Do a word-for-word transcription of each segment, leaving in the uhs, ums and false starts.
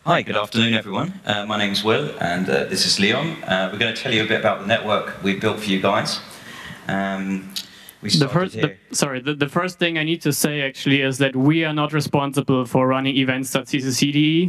Hi, good afternoon, everyone. Uh, my name's Will, and uh, this is Leon. Uh, we're going to tell you a bit about the network we built for you guys. Um, we the first, the, sorry, the, the first thing I need to say actually is that we are not responsible for running events.ccc.de.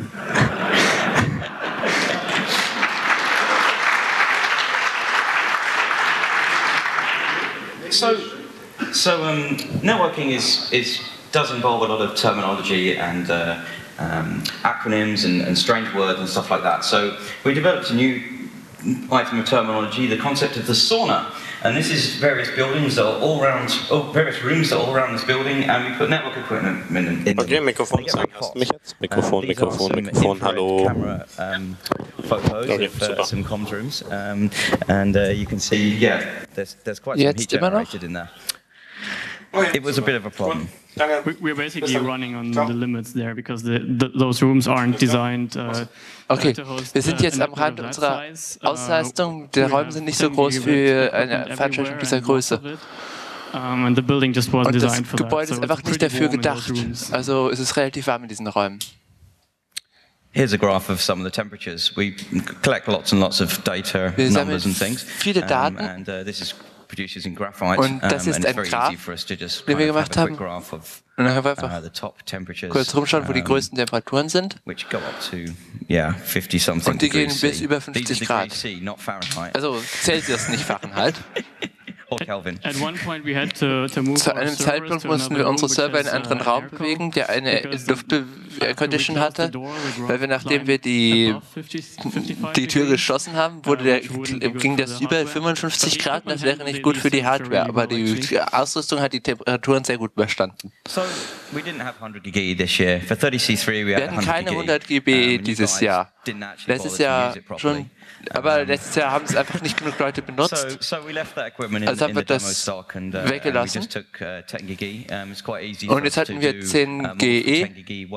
so, so um, networking is is does involve a lot of terminology and uh, um, acronyms and, and strange words and stuff like that. So we developed a new item of terminology, the concept of the sauna. And this is various buildings that are all around, oh, various rooms that are all around this building, and we put network equipment in, in Okay, Mikrofon sagen. Hörst du mich jetzt? Mikrofon, Mikrofon, Mikrofon, hallo. Camera, um, photos okay, of uh, some comms rooms, um, and uh, you can see, yeah, there's, there's quite some heat generated in there. It was a bit of a problem. We're basically running on the limits there because the, the, those rooms aren't designed. Uh, Okay, wir sind jetzt am Rand unserer Ausleistung. Die Räume sind nicht so groß für eine Veranstaltung dieser Größe. Und das Gebäude ist einfach nicht dafür gedacht. Also es ist relativ warm in diesen Räumen. Here's a graph of some of the temperatures. We collect lots and lots of data, numbers and things. Viele Daten. Um, and uh, this is produced in graphite. Und das ist ein Graph, den wir gemacht haben. Und dann haben wir einfach kurz rumschauen, wo die größten Temperaturen sind. Und die gehen bis über fünfzig Grad. Also Celsius, nicht Fahrenheit. Zu einem Zeitpunkt mussten wir unsere Server in einen anderen Raum bewegen, der eine Luftcondition hatte, weil wir, nachdem wir die, die Tür geschlossen haben, wurde der, ging das über fünfundfünfzig Grad und das wäre nicht gut für die Hardware, aber die Ausrüstung hat die Temperaturen sehr gut überstanden. Wir hatten keine hundert Gigabyte dieses Jahr. Letztes Jahr schon, aber letztes Jahr haben es einfach nicht genug Leute benutzt. Also haben wir das weggelassen. Und jetzt hatten wir zehn G E.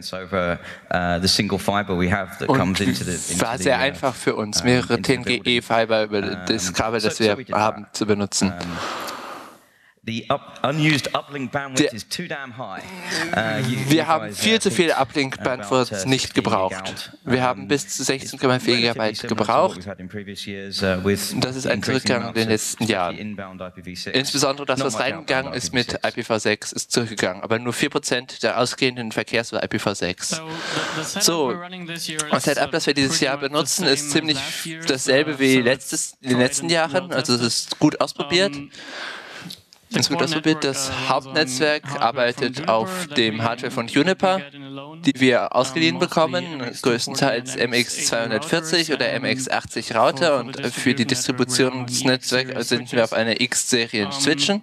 Und war sehr einfach für uns, mehrere zehn G E Fiber über das Kabel, das wir haben, zu benutzen. The up, unused uplink bandwidth is too damn high. Uh, you, wir haben viel zu viel Uplink-Bandwidth nicht gebraucht. Wir haben bis zu sechzehn Komma vier Gigabyte gebraucht. Das ist ein Zurückgang in den letzten Jahren. Insbesondere das, was reingegangen ist mit I P v sechs, ist zurückgegangen. Aber nur vier Prozent der ausgehenden Verkehrs war I P v sechs. So, das Setup, das wir dieses Jahr benutzen, ist ziemlich dasselbe wie letztes, in den letzten Jahren. Also es ist gut ausprobiert. Es wird ausprobiert, das Hauptnetzwerk arbeitet auf dem Hardware von Juniper, die wir ausgeliehen bekommen, größtenteils M X zweihundertvierzig oder M X achtzig Router, und für die Distributionsnetzwerk sind wir auf einer X-Serie Switchen.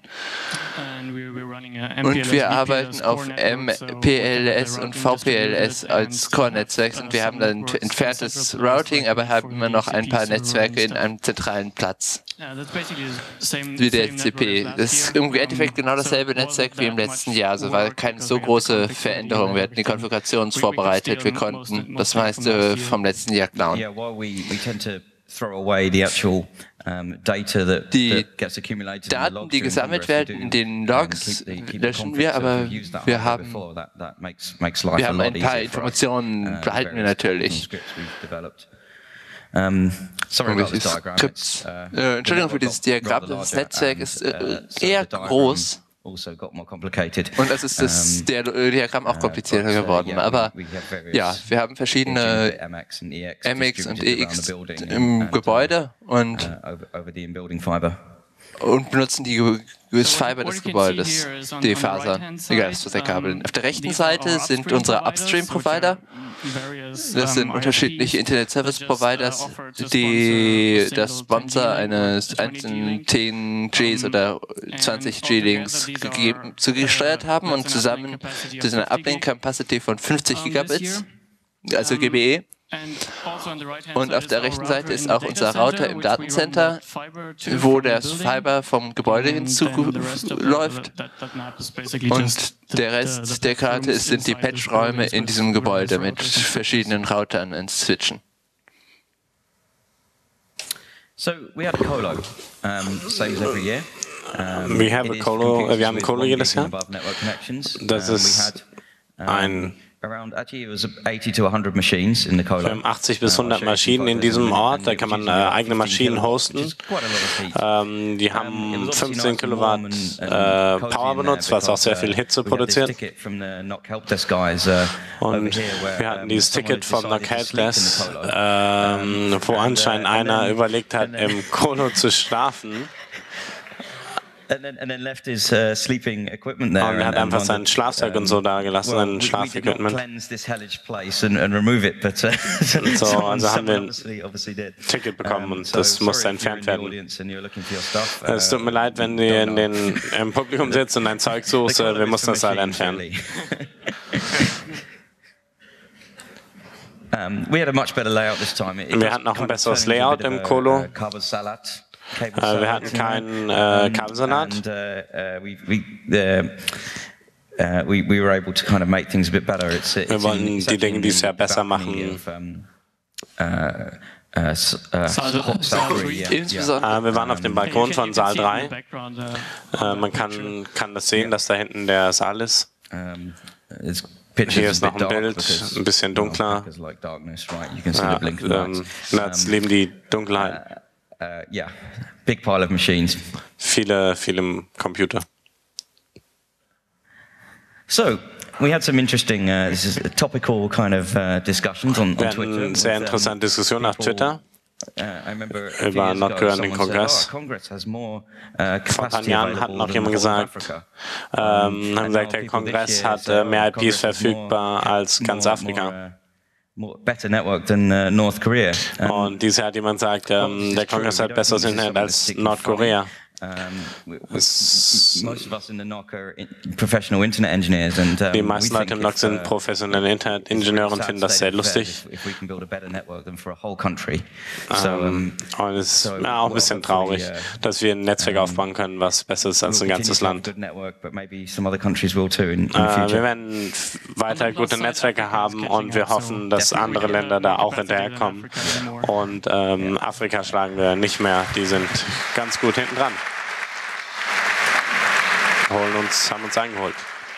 Und wir arbeiten auf M P L S und V P L S als Core-Netzwerk, und wir haben dann entferntes Routing, aber haben immer noch ein paar Netzwerke in einem zentralen Platz, wie der F C P. Das ist im Endeffekt genau dasselbe Netzwerk wie im letzten Jahr, also war keine so große Veränderung. Wir hatten die Konfiguration vorbereitet, wir konnten das meiste vom letzten Jahr klauen. Die Daten, die gesammelt werden in den Logs, löschen wir, aber wir haben, wir haben ein paar Informationen, behalten wir natürlich. Um, Skripts. Äh, Entschuldigung für dieses Diagramm, das Netzwerk ist äh, eher groß. Und das ist das der Diagramm auch komplizierter geworden. Aber ja, wir haben verschiedene M X und E X im Gebäude und und benutzen die das Fiber des Gebäudes, die Fasern, egal, das ist der Kabel. Auf der rechten Seite sind unsere Upstream-Provider. Das sind unterschiedliche Internet-Service-Providers, die das Sponsor eines einzelnen zehn Gs oder zwanzig G-Links zugesteuert haben, und zusammen das ist eine Uplink-Capacity von fünfzig Gigabits, also G B E. Und auf der rechten Seite ist auch unser Router im Datencenter, wo das Fiber vom Gebäude hinzuläuft. Und der Rest der Karte sind die Patchräume in diesem Gebäude mit verschiedenen Routern und Switchen. So we had a colo, um, same as every year. Um, we have a colo, wir haben Colo jedes Jahr. Das ist ein Wir haben achtzig bis hundert Maschinen in diesem Ort, da kann man äh, eigene Maschinen hosten. Ähm, die haben fünfzehn Kilowatt äh, Power benutzt, was auch sehr viel Hitze produziert. Und wir hatten dieses Ticket vom Knock Helpless, ähm, wo anscheinend einer überlegt hat, im Kolo zu schlafen. Und er hat einfach sein Schlafsack und so da gelassen, sein Schlafequipment. So, also haben wir ein Ticket bekommen und das musste entfernt werden. Es tut mir leid, wenn ihr in den, im Publikum sitzt und ein Zeug sucht, wir mussten das leider entfernen. Wir hatten auch ein besseres Layout im Kolo. Uh, wir hatten keinen äh, Kabelsalat. Wir wollten die Dinge dieses Jahr besser machen. Insbesondere. Wir waren auf dem Balkon von Saal drei. Uh, man kann, kann das sehen, dass da hinten der Saal ist. Hier ist noch ein Bild, ein bisschen dunkler. Ja, ähm, jetzt leben die Dunkelheit. Uh, yeah, big pile of machines. Viele, viele Computer. So, we had some interesting, uh, this is topical kind of uh, discussions on, on Twitter. Wir hatten sehr interessante Diskussionen auf Twitter über Nordkorea und den Kongress. Vor ein paar Jahren hat noch jemand gesagt, ähm, haben gesagt, der Kongress hat äh, mehr I Ps verfügbar als ganz Afrika. Better network than uh, North Korea. Um, Und dieses Jahr hat jemand gesagt, ähm, der Kongress hat besseres Internet als Nordkorea. Die meisten Leute im N O C sind professionelle Internetingenieure und finden das sehr lustig. Ähm, und es ist ja, auch ein bisschen traurig, dass wir ein Netzwerk aufbauen können, was besser ist als ein ganzes Land. Äh, wir werden weiter gute Netzwerke haben und wir hoffen, dass andere Länder da auch hinterherkommen. Und ähm, Afrika schlagen wir nicht mehr, die sind ganz gut hinten dran. Holen uns, haben uns eingeholt.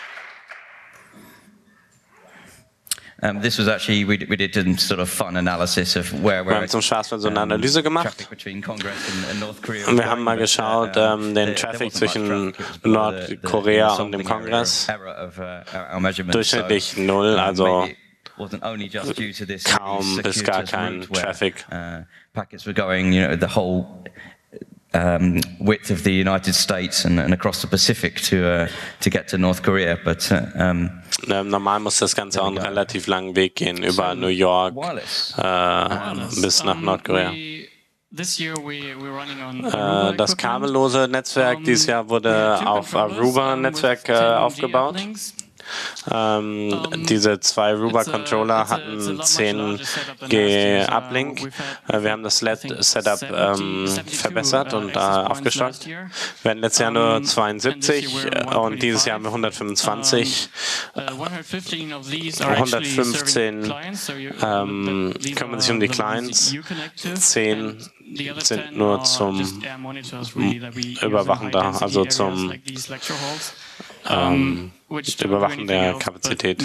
Um, this was actually we, we did a sort of fun analysis of where wir haben zum Spaß so eine Analyse gemacht. Und wir haben mal geschaut, ähm, den Traffic zwischen Nordkorea und dem Kongress. Durchschnittlich null, also kaum bis gar kein Traffic. Packets were going, you know, the whole Um, width of the United States and, and across the Pacific to uh, to get to North Korea, but uh, um, normal muss das Ganze auch einen relativ langen Weg gehen über New York äh, bis nach Nordkorea. Äh, das kabellose Netzwerk dieses Jahr wurde auf Aruba-Netzwerk äh, aufgebaut. Ähm, diese zwei Aruba-Controller hatten zehn G Uplink. Äh, wir haben das L E D-Setup ähm, verbessert und äh, aufgestockt. Wir hatten letztes Jahr nur zweiundsiebzig und dieses Jahr haben wir hundertfünfundzwanzig. hundertfünfzehn ähm, kümmern sich um die Clients, zehn sind nur zum Überwachen da, also zum ähm, Überwachen der Kapazität.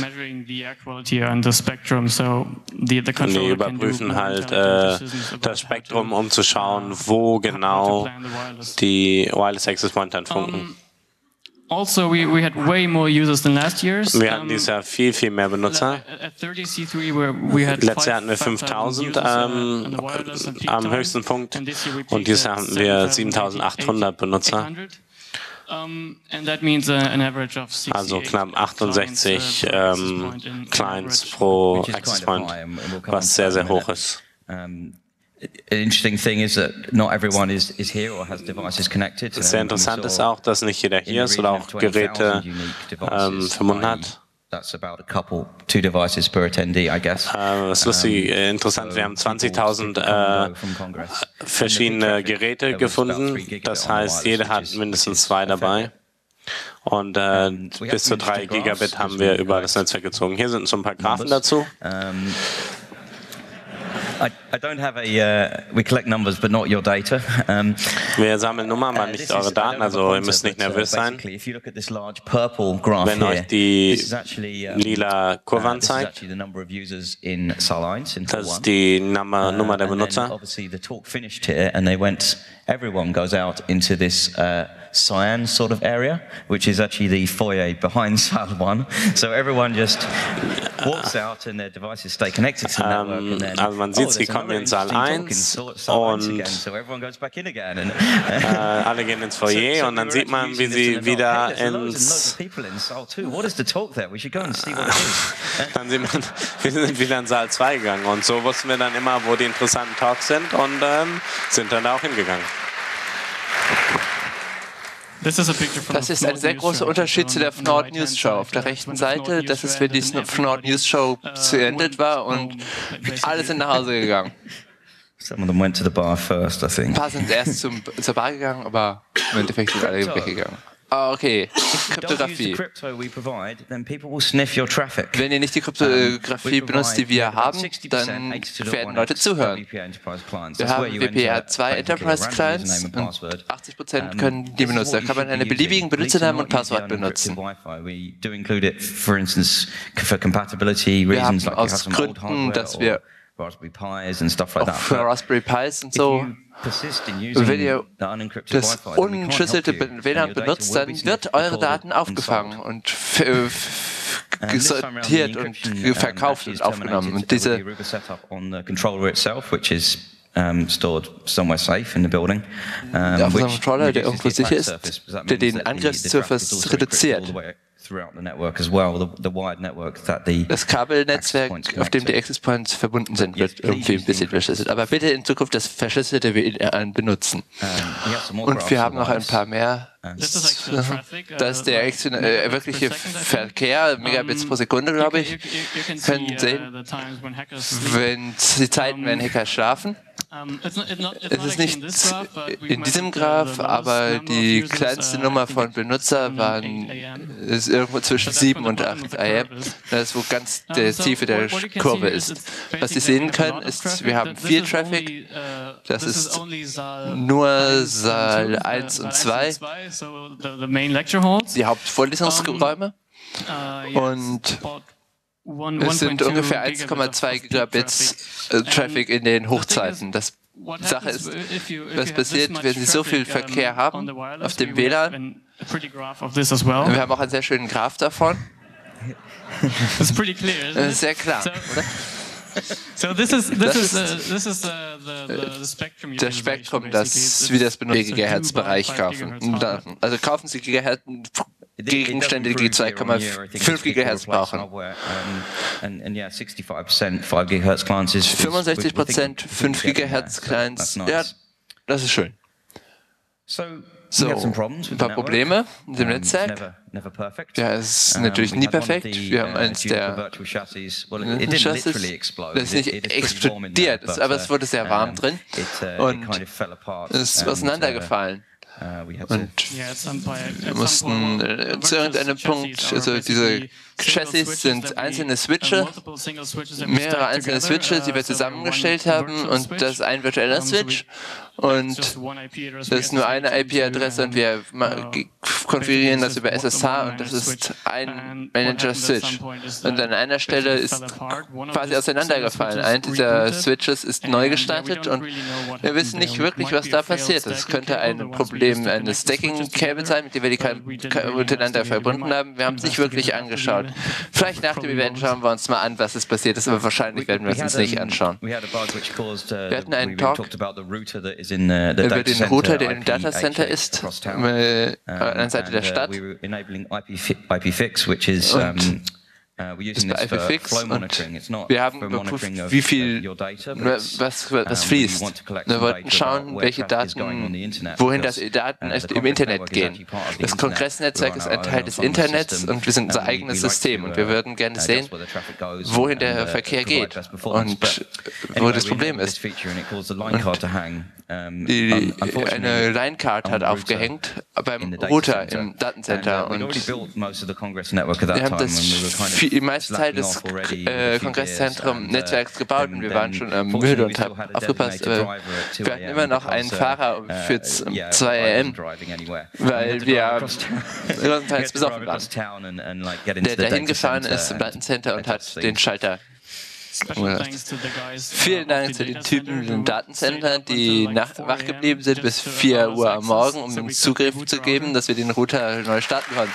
Und die überprüfen halt äh, das Spektrum, um zu schauen, wo genau die Wireless Access Point dann funken. Also, we, we had way more users than last year's. Wir hatten dieses Jahr viel, viel mehr Benutzer. Letztes Jahr hatten wir fünftausend ähm, am höchsten Punkt und dieses Jahr hatten wir siebentausendachthundert Benutzer. Also knapp achtundsechzig ähm, Clients pro Access Point, was sehr, sehr hoch ist. Sehr interessant ist auch, dass nicht jeder hier ist oder auch Geräte ähm, verbunden hat. That's about a couple, two devices per attendee, I guess. Uh, das ist lustig, uh, interessant. Wir haben zwanzigtausend äh, verschiedene Geräte gefunden. Das heißt, jeder hat mindestens zwei dabei. Und äh, bis zu drei Gigabit haben wir über das Netzwerk gezogen. Hier sind so ein paar Graphen dazu. I don't have a. Uh, we collect numbers, but not your data. Um, Wir sammeln Nummern, aber nicht eure Daten, also ihr müsst nicht nervös sein. Wenn euch die lila Kurve anzeigt, das ist die Nummer, Nummer der Benutzer. Everyone goes out into this uh, cyan sort of area, which is actually the foyer behind Saal one. So everyone just walks out and their devices stay connected to the network. Um, and then, also man sieht, oh, sie kommen in Saal eins und so everyone goes back in again. And, äh, alle gehen ins Foyer so, so und dann sieht man, wie sie wieder hey, ins... Dann sieht man, wir sind wieder in Saal zwei gegangen und so wussten wir dann immer, wo die interessanten Talks sind und ähm, sind dann da auch hingegangen. Das ist ein sehr großer Unterschied zu der F N O R D News Show. Auf der rechten Seite, das ist, wenn die F N O R D News Show zu Ende war und alle sind nach Hause gegangen. Ein paar sind erst zum, zur Bar gegangen, aber im Endeffekt sind alle weggegangen. Ah, okay. Kryptographie. Wenn ihr nicht die Kryptographie benutzt, die wir haben, dann werden Leute zuhören. Wir haben W P R zwei Enterprise Clients und achtzig Prozent können die benutzen. Da kann man einen beliebigen Benutzernamen und Passwort benutzen. Wir haben aus Gründen, dass wir auch für Raspberry Pis und so, wenn ihr das unschlüsselte W L A N benutzt, dann wird eure Daten aufgefangen und sortiert und verkauft und aufgenommen. Und diese Um, stored somewhere safe in the building. Um, der Controller, der irgendwo sicher ist, der den Angriffszufluss reduziert. Das Kabelnetzwerk, auf dem die Access Points verbunden sind, wird irgendwie ein bisschen verschlüsselt. Aber bitte in Zukunft das verschlüsselte W L A N benutzen. Und wir haben noch ein paar mehr. Das ist der äh, wirkliche Verkehr, Megabits pro Sekunde, glaube ich. Können sehen, wenn die Zeiten, wenn Hacker schlafen. Es ist nicht in diesem Graph, aber die kleinste Nummer von Benutzer waren, ist irgendwo zwischen sieben und acht A M. Das ist, wo ganz der Tiefe der Kurve ist. Was Sie sehen können, ist, wir haben viel Traffic. Das ist nur Saal eins und zwei, die Hauptvorlesungsräume. Und es sind ungefähr eins Komma zwei Gigabits äh, Traffic in den Hochzeiten. Das Die Sache ist, was passiert, wenn Sie so viel Verkehr haben auf dem W L A N. Wir haben auch einen sehr schönen Graph davon. Das ist sehr klar, oder? So this is this is uh, this is uh, the, the, the spectrum. Das Spektrum, das wie das benutzt Gigahertz-Bereich kaufen. Also kaufen Sie Gigahertz Gegenstände, die zwei Komma fünf Gigahertz brauchen. fünfundsechzig Prozent fünf Gigahertz Clients. Ja, das ist schön. So, ein paar Probleme mit dem Netzwerk. Ja, es ist natürlich nie perfekt. Wir haben eins der Chassis, das ist nicht explodiert, aber es wurde sehr warm drin und es ist auseinandergefallen. Und wir mussten äh, zu irgendeinem Punkt, also diese Chassis sind einzelne Switche, mehrere einzelne Switche, die wir zusammengestellt haben, und das ist ein virtueller Switch und das ist nur eine I P-Adresse und wir konfigurieren das über S S H und das ist ein Manager-Switch. Und an einer Stelle ist quasi auseinandergefallen. Ein dieser Switches ist neu gestartet und wir wissen nicht wirklich, was da passiert. Das könnte ein Problem eines Stacking-Cable sein, mit dem wir die miteinander verbunden haben. Wir haben es nicht wirklich angeschaut. Vielleicht nach dem Event schauen wir uns mal an, was es passiert ist, aber wahrscheinlich werden wir es uns nicht anschauen. Wir hatten einen Talk über den Router, der im Datacenter ist, an der Seite der Stadt. Und ist bei I P Fix und wir haben überprüft, wie viel, was, was fließt. Wir wollten schauen, welche Daten, wohin das Daten im Internet gehen. Das Kongressnetzwerk ist ein Teil des Internets und wir sind unser eigenes System und wir würden gerne sehen, wohin der Verkehr geht und wo das Problem ist. Und die, eine Line-Card hat aufgehängt beim Router im Datencenter und wir haben das die meiste Zeit des äh, Kongresszentrums-Netzwerks gebaut und wir waren schon ähm, müde und haben aufgepasst. Aber wir hatten immer noch einen Fahrer für zwei A M, weil wir größtenteils besoffen waren, der dahin gefahren ist zum Datencenter und hat den Schalter. Vielen Dank zu den Typen im Datencenter, die nach, wach geblieben sind bis vier Uhr am Morgen, um uns Zugriff zu geben, dass wir den Router neu starten konnten.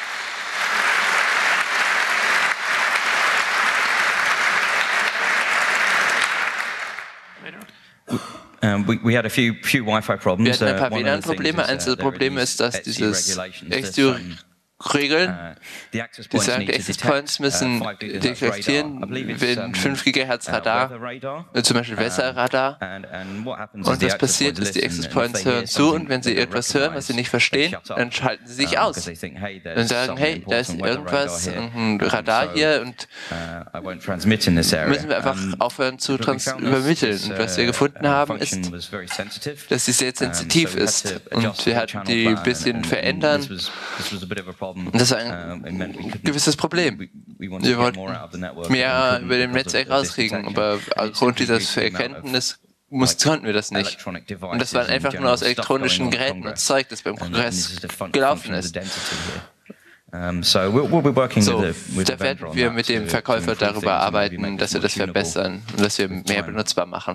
Um, we, we had a few, few Wi-Fi problems. Wir hatten ein paar W L A N-Probleme. Eins der Probleme ist, dass dieses Regeln, die sagen, die Access Points müssen detektieren, wenn fünf Gigahertz Radar, zum Beispiel Wässerradar. Und was passiert ist, die Access Points hören zu und wenn sie etwas hören, was sie nicht verstehen, dann schalten sie sich aus. Und sagen, hey, da ist irgendwas, ein Radar hier und müssen wir einfach aufhören zu übermitteln. Und was wir gefunden haben, ist, dass sie sehr sensitiv ist. Und wir hatten die ein bisschen verändern. Und das war ein gewisses Problem. Wir wollten mehr über dem Netzwerk rauskriegen, aber aufgrund dieser Erkenntnis konnten wir das nicht. Und das waren einfach nur aus elektronischen Geräten und Zeug, das beim Kongress gelaufen ist. So, da werden wir mit dem Verkäufer darüber arbeiten, dass wir das verbessern und dass wir mehr benutzbar machen.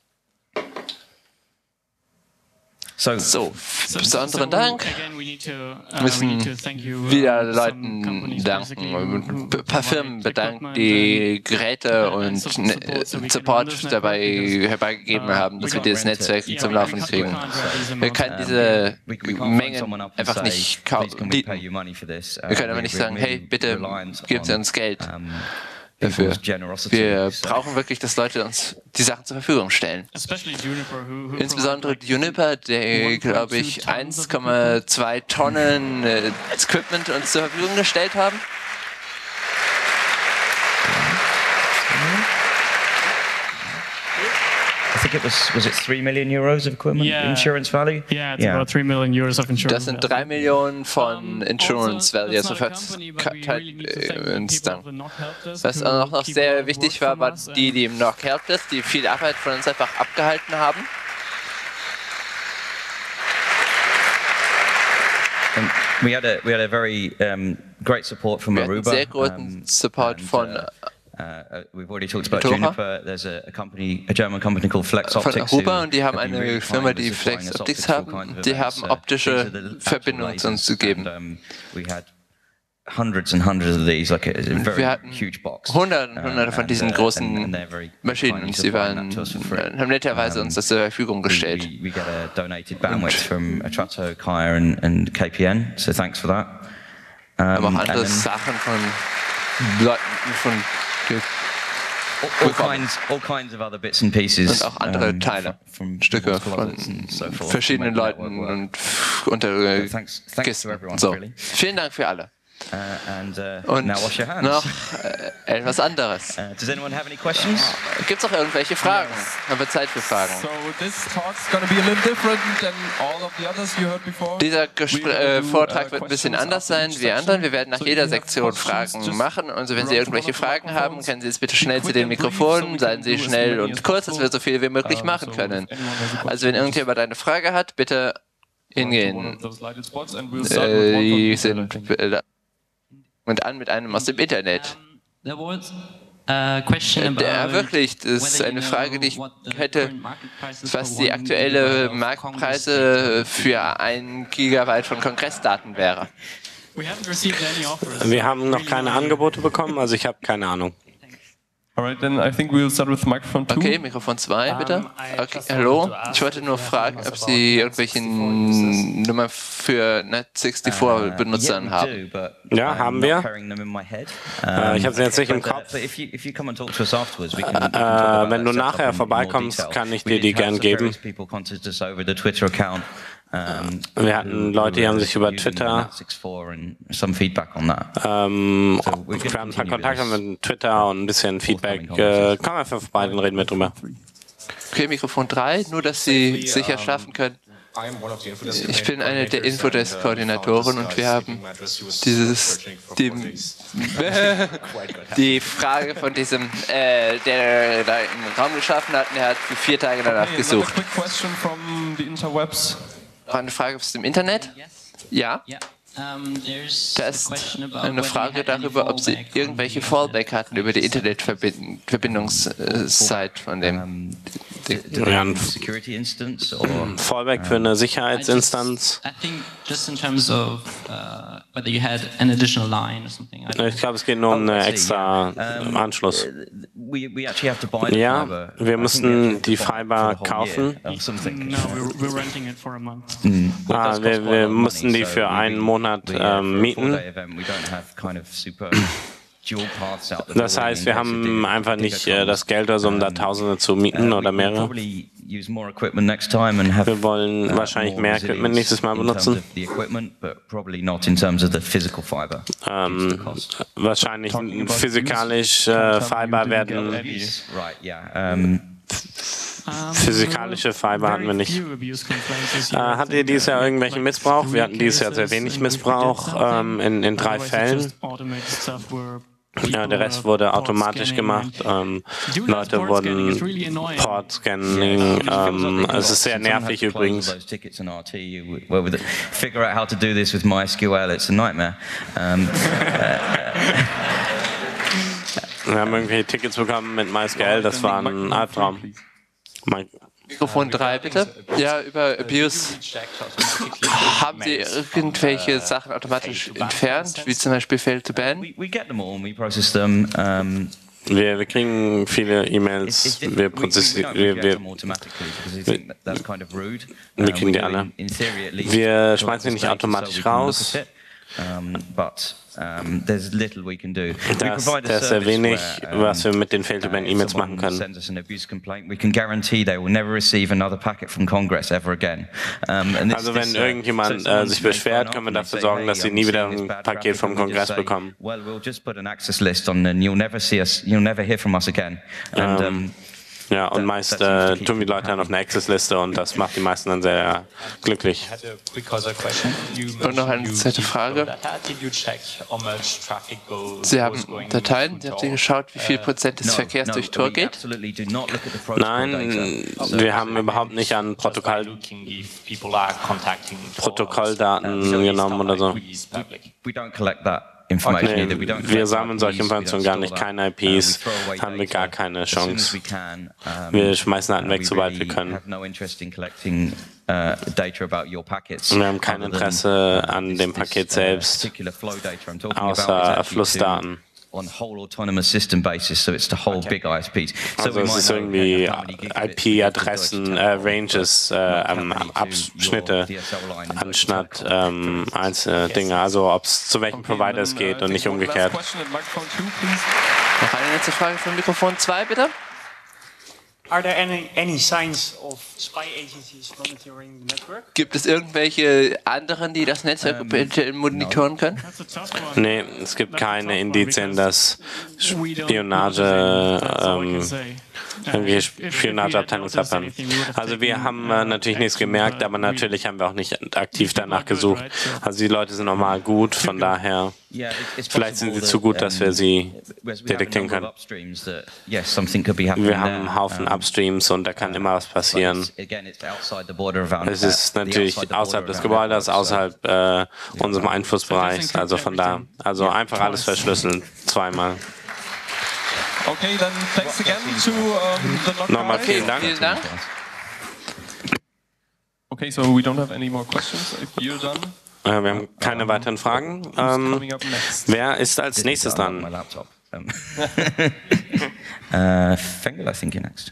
So, besonderen Dank. Wir müssen wieder Leuten danken, ein paar Firmen bedanken, die Geräte und Support dabei herbeigegeben haben, dass wir dieses Netzwerk zum Laufen kriegen. Wir können diese Mengen einfach nicht bieten. Wir können aber nicht sagen, hey, bitte gebt uns Geld dafür. Wir brauchen wirklich, dass Leute uns die Sachen zur Verfügung stellen. Insbesondere Juniper, der, glaube ich, eins Komma zwei Tonnen äh, Equipment uns zur Verfügung gestellt haben. I think it was, was it three million euros of equipment yeah. insurance value? Yeah, it's yeah. about three million euros of insurance. Das sind drei Millionen von Insurance Value, also verteilt uns dann. Was auch noch sehr wichtig war, waren die, die im N O C Helpdesk, die viel Arbeit von uns einfach abgehalten haben. And we had a we had a very um, great support from Wir Aruba. Sehr großen Support and, von uh, Uh, we've already talked about Juniper. There's a, a company, a German company called Flex Optics. Von Aruba, und die haben eine Firma, die Flex Optics haben. Die haben optische Verbindungen zu uns gegeben. Hundreds and hundreds of these, like a very Wir hatten huge box. Hunderte und hunderte von diesen großen Maschinen und sie waren, haben netterweise uns das zur Verfügung gestellt. We, we get a donated bandwidth from Atrato, Kaya and, and K P N, so thanks for that. Um, Aber auch andere Sachen von Leuten von all, all kinds, all kinds of other bits and pieces. Und auch andere Teile, from, from Stücke von so verschiedenen Leuten und unter Kisten. So. Vielen Dank für alle. Uh, and, uh, und now wash your hands. noch äh, etwas anderes. Uh, does anyone have any questions? Gibt es noch irgendwelche Fragen? Haben wir Zeit für Fragen? So this talk's gonna be a little different than all of the others you heard before. Dieser Gespr äh, Vortrag wird ein bisschen anders sein wie die anderen. Wir werden nach jeder Sektion Fragen machen. Also wenn Sie irgendwelche Fragen haben, können Sie jetzt bitte schnell zu den Mikrofonen. Seien Sie schnell und kurz, dass wir so viel wie möglich machen können. Also wenn irgendjemand eine Frage hat, bitte hingehen. Äh, die sind äh, und an mit einem aus dem Internet. Der wirklich, das ist eine Frage, die ich hätte, was die aktuelle Marktpreise für ein Gigabyte von Kongressdaten wäre. Wir haben noch keine Angebote bekommen, also ich habe keine Ahnung. Alright, then I think we'll start with microphone two. Okay, Mikrofon zwei, bitte. Okay, hallo. Ich wollte nur fragen, ob Sie irgendwelche Nummern für Net sechsundvierzig Benutzern haben. Ja, haben wir. Äh, ich habe sie jetzt nicht im Kopf. Äh, wenn du nachher vorbeikommst, kann ich dir die gern geben. Wir hatten Leute, die haben sich über Twitter ähm, wir haben ein paar Kontakte mit Twitter und ein bisschen Feedback. Äh, komm einfach vorbei, dann reden wir drüber. Okay, Mikrofon drei, nur dass Sie sicher schaffen können. Ich bin einer der Infodesk-Koordinatoren und wir haben dieses, die, die Frage von diesem, äh, der da einen Raum geschaffen hat, und er hat für vier Tage danach gesucht. Noch eine Frage aus dem Internet? Ja? Da ist eine Frage darüber, ob Sie irgendwelche Fallback hatten über die Internetverbindungszeit von dem. Ja, ein Fallback für eine Sicherheitsinstanz. Ich glaube, es geht nur um einen extra Anschluss. Ja, wir mussten die Fiber kaufen. Ah, wir, wir mussten die für einen Monat ähm, mieten. Das heißt, wir haben einfach nicht äh, das Geld, also um da Tausende zu mieten oder mehrere. Wir wollen wahrscheinlich mehr Equipment nächstes Mal benutzen. Ähm, wahrscheinlich physikalisch äh, Fiber werden. Physikalische Fiber hatten wir nicht. Äh, hattet ihr dieses Jahr irgendwelchen Missbrauch? Wir hatten dieses Jahr sehr wenig Missbrauch ähm, in, in drei Fällen. Ja, der Rest wurde automatisch gemacht. Ähm, Leute wurden Port-Scanning. Ähm, es ist sehr nervig übrigens. Figure out how to do this with MySQL. It's a nightmare. Um, Wir haben irgendwelche Tickets bekommen mit MySQL. Das war ein Albtraum. Mikrofon drei, bitte. Ja, über Abuse. Haben Sie irgendwelche Sachen automatisch entfernt, wie zum Beispiel Fail to Ban? Wir, wir kriegen viele E-Mails, wir prozessieren, wir, wir, wir kriegen die alle. Wir schmeißen sie nicht automatisch raus. Da ist sehr wenig, was wir mit den Fail-to-Ban-E-Mails machen können. Also wenn irgendjemand äh, sich beschwert, können wir dafür sorgen, dass sie nie wieder ein Paket vom Kongress bekommen. Ähm, Ja, und meist äh, tun die Leute dann auf eine Access-Liste und das macht die meisten dann sehr glücklich. Und noch eine zweite Frage. Sie haben Dateien, Sie haben Sie geschaut, wie viel Prozent des Verkehrs durch Tor geht? Nein, wir haben überhaupt nicht an Protokoll, Protokolldaten genommen oder so. Nee, wir sammeln solche Informationen gar nicht, keine I Ps, haben wir gar keine Chance. Wir schmeißen Daten weg, sobald wir können. Wir haben kein Interesse an dem Paket selbst, außer Flussdaten. Also es ist irgendwie I P-Adressen, äh, Ranges, äh, Abschnitte anstatt ähm, einzelne Dinge. Also ob es zu welchem Provider es geht und nicht umgekehrt. Noch eine letzte Frage von Mikrofon zwei, bitte. Are there any, any signs of spy agencies monitoring the network? Gibt es irgendwelche anderen, die das Netzwerk um, monitoren können? Nee, es gibt keine Indizien, dass Spionage, ähm, irgendwelche Spionageabteilungen haben. Also wir haben äh, natürlich nichts gemerkt, aber natürlich haben wir auch nicht aktiv danach gesucht. Also die Leute sind normal gut, von daher vielleicht sind sie zu gut, dass wir sie detektieren können. Wir haben einen Haufen Upstreams und da kann immer was passieren. Es ist natürlich außerhalb des Gebäudes, außerhalb äh, unserem Einflussbereichs, also von da. Also einfach alles verschlüsseln, zweimal. Okay, then thanks again to um, the Nokia. Nochmal vielen Dank. Vielen Dank. Okay, so we don't have any more questions. If you're done. Äh, wir haben keine weiteren Fragen. Ähm, wer ist als nächstes dran? uh, Fengel, I think you're next.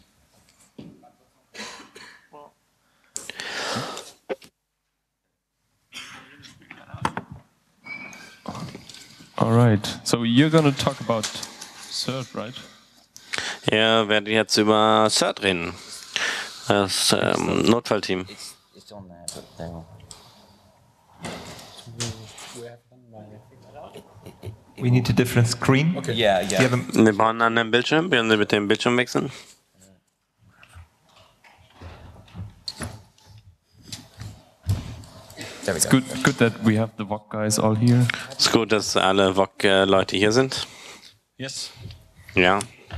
All right. So you're going to talk about CERT, right? Ihr werdet jetzt über CERT reden. Das ähm, Notfallteam. We need a different screen. Okay. Yeah, yeah. Wir brauchen einen anderen Bildschirm. Wir können mit dem Bildschirm wechseln. It's good, good that we have the V O G guys all here. Es ist gut, dass alle V O G-Leute hier sind. Yes. Ja.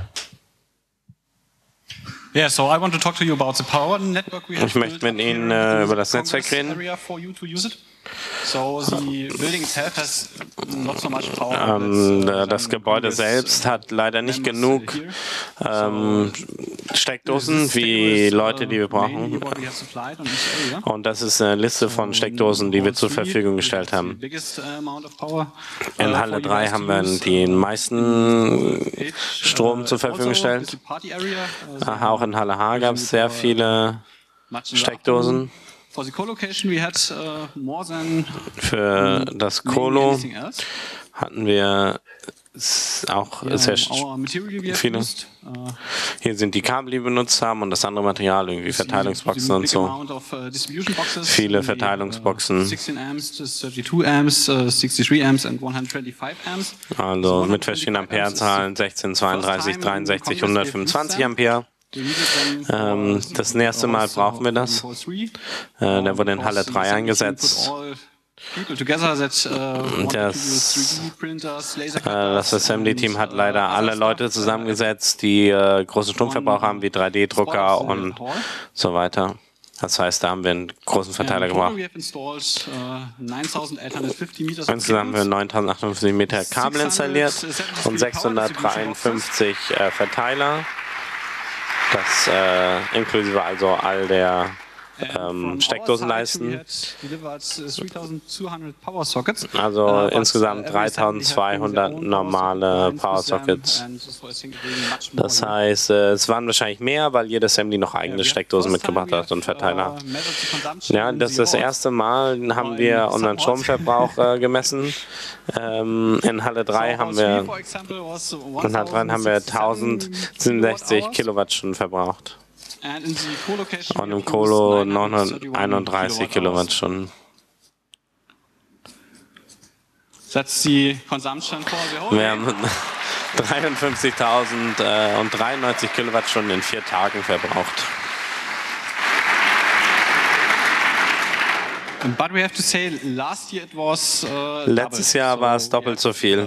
Yeah, so I want to talk to you about the power network we have. Ich möchte mit Ihnen äh, über das Netzwerk reden. So the building itself has not so much power. Ähm, das Gebäude selbst hat leider nicht genug ähm, Steckdosen wie Leute, die wir brauchen. Und das ist eine Liste von Steckdosen, die wir zur Verfügung gestellt haben. In Halle drei haben wir den meisten Strom zur Verfügung gestellt. Auch in Halle H gab es sehr viele Steckdosen. Für das Colo hatten wir auch sehr viele. Hier sind die Kabel, die wir benutzt haben und das andere Material, irgendwie Verteilungsboxen und so. Viele Verteilungsboxen. Also mit verschiedenen Amperezahlen, sechzehn, zweiunddreißig, dreiundsechzig, hundertfünfundzwanzig Ampere. Ähm, das nächste Mal brauchen wir das. Äh, der wurde in Halle drei eingesetzt. Das, äh, das Assembly-Team hat leider alle Leute zusammengesetzt, die äh, großen Stromverbrauch haben, wie drei D Drucker und so weiter. Das heißt, da haben wir einen großen Verteiler gebraucht. Insgesamt haben wir neuntausendachthundertfünfzig Meter Kabel installiert und sechshundertdreiundfünfzig äh, Verteiler. Das äh, inklusive also all der ähm, Steckdosenleisten. Also insgesamt dreitausendzweihundert normale Power Sockets. Das heißt, äh, es waren wahrscheinlich mehr, weil jede Assembly noch eigene Steckdosen mitgebracht hat und Verteiler. Ja, das ist das erste Mal, haben wir unseren Stromverbrauch äh, gemessen. Ähm, in Halle drei haben wir, in Halle drei haben wir tausendsiebenundsechzig Kilowattstunden verbraucht. Und im Colo neunhunderteinunddreißig Kilowattstunden. Wir haben dreiundfünfzigtausenddreiundneunzig Kilowattstunden in vier Tagen verbraucht. Letztes Jahr war es doppelt so viel.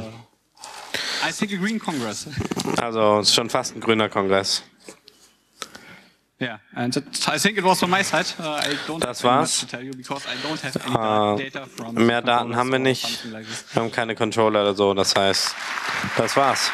Also es ist schon fast ein grüner Kongress. Yeah, and I think it was from my side. Uh, I don't das war's. Uh, mehr Daten haben wir nicht. Wir haben keine Controller oder so. Das heißt, das war's.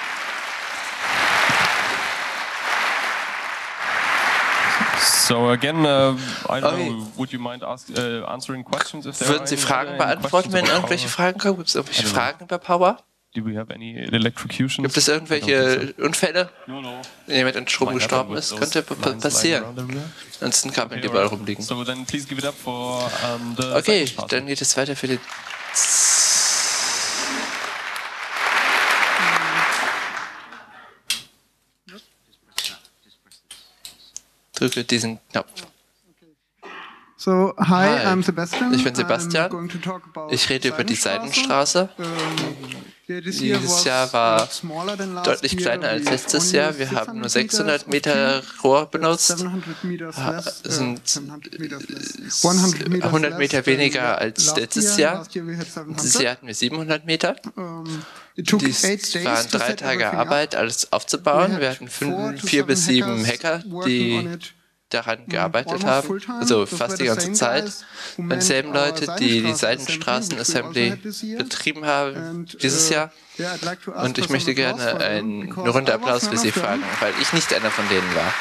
So again, uh, I don't know, would you mind ask, uh, answering questions if there Würden Sie Fragen beantworten, wenn irgendwelche Fragen kommen? Gibt es irgendwelche Fragen über Power? Do we have any electrocutions? Gibt es irgendwelche Unfälle? Wenn jemand an Strom gestorben ist, könnte passieren. Ansonsten kann man die Ball rumliegen. Okay, dann geht es weiter für die... Drücke diesen Knopf. So, hi, hi, I'm Sebastian. Ich bin Sebastian. Ich rede über die Seidenstraße. Dieses Jahr war deutlich kleiner als letztes Jahr. Wir haben nur sechshundert Meter Rohr benutzt. Das sind hundert Meter weniger als letztes Jahr. Dieses Jahr hatten wir siebenhundert Meter. Dies waren drei Tage Arbeit, alles aufzubauen. Wir hatten fünf, vier bis sieben Hacker, die daran gearbeitet haben, also fast die ganze Zeit. Und dieselben Leute, die die Seidenstraßen-Assembly betrieben haben dieses Jahr. Und ich möchte gerne eine Runde Applaus für Sie fragen, weil ich nicht einer von denen war.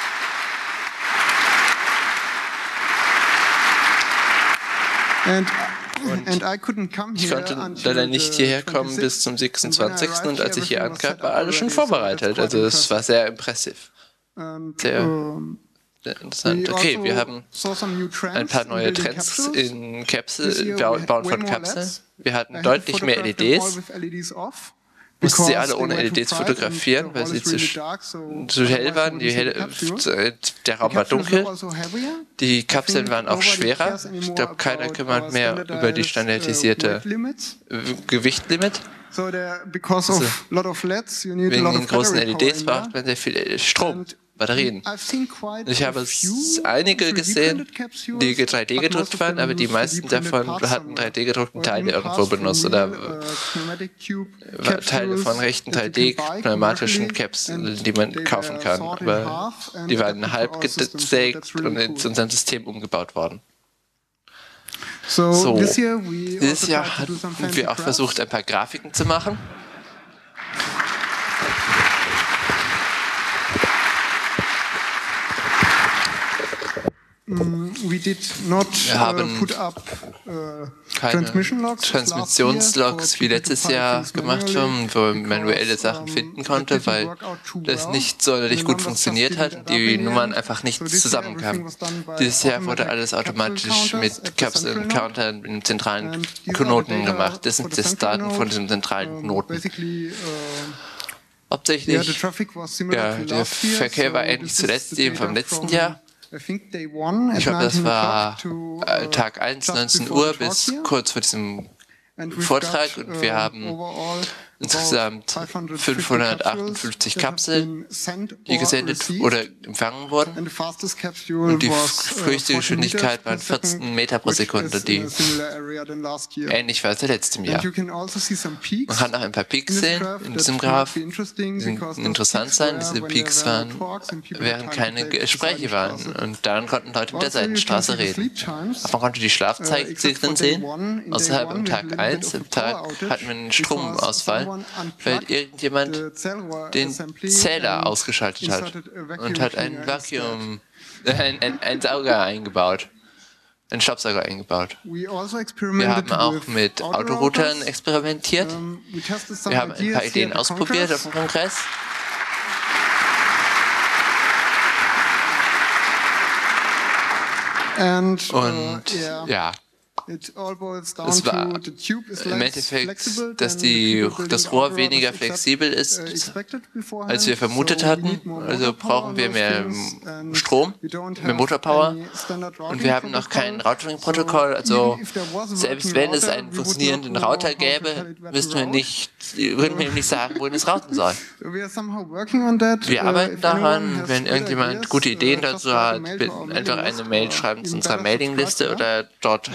Und ich konnte leider nicht hierher kommen bis zum sechsundzwanzigsten Und als ich hier ankam, war alles schon vorbereitet. Also es war sehr impressiv. Sehr interessant. Okay, wir haben ein paar neue Trends in Kapsel, Bauen von Kapseln. Wir hatten deutlich mehr L E Ds. Mussten sie alle ohne L E Ds fotografieren, weil sie zu, zu hell waren. Die helle, der Raum war dunkel. Die Kapseln waren auch schwerer. Ich glaube, keiner kümmert mehr über die standardisierte Gewichtlimit. Also, wegen den großen L E Ds braucht man sehr viel Strom. Batterien. Ich habe einige gesehen, die drei D gedruckt waren, aber die meisten davon hatten drei D gedruckten Teile irgendwo benutzt oder Teile von rechten drei D pneumatischen Capsulen, die man kaufen kann. Aber die waren halb gesägt und in unserem System umgebaut worden. So, dieses Jahr haben wir auch versucht, ein paar Grafiken zu machen. Wir haben keine Transmissionslogs wie letztes Jahr gemacht haben, wo man manuelle Sachen finden konnte, weil das nicht sonderlich gut funktioniert hat und die Nummern einfach nicht zusammenkamen. Dieses Jahr wurde alles automatisch mit Capsule und Counter in einem zentralen Knoten gemacht. Das sind das Daten von diesem zentralen Knoten. Hauptsächlich, ja, der Verkehr war ähnlich zuletzt dem vom letzten Jahr. Ich glaube, das war äh, Tag eins, neunzehn Uhr bis kurz vor diesem Vortrag und wir haben insgesamt fünfhundertachtundfünfzig Kapseln, die gesendet oder empfangen wurden. Und die höchste Geschwindigkeit waren vierzehn Meter pro Sekunde, die ähnlich war als letztem Jahr. Man kann auch ein paar Peaks sehen in diesem Graph. Die sind interessant sein. Diese Peaks waren, während keine Gespräche waren. Und dann konnten Leute mit der Seitenstraße reden. Aber man konnte die Schlafzeiten sehen. Außerhalb am Tag eins, am Tag hatten wir einen Stromausfall, weil irgendjemand den Zähler ausgeschaltet hat und hat ein Vakuum, ein, ein, ein Sauger eingebaut, einen Staubsauger eingebaut. Wir haben auch mit Autoroutern experimentiert. Wir haben ein paar Ideen ausprobiert auf dem Kongress. Und ja, es war im Endeffekt, dass die, das Rohr weniger flexibel ist, als wir vermutet hatten. Also brauchen wir mehr Strom, mehr Motorpower. Und wir haben noch kein Routing-Protokoll. Also selbst wenn es einen funktionierenden Router gäbe, wüssten wir nicht, würden wir ihm nicht sagen, wohin es routen soll. Wir arbeiten daran. Wenn irgendjemand gute Ideen dazu hat, einfach eine Mail schreiben zu unserer Mailingliste oder dort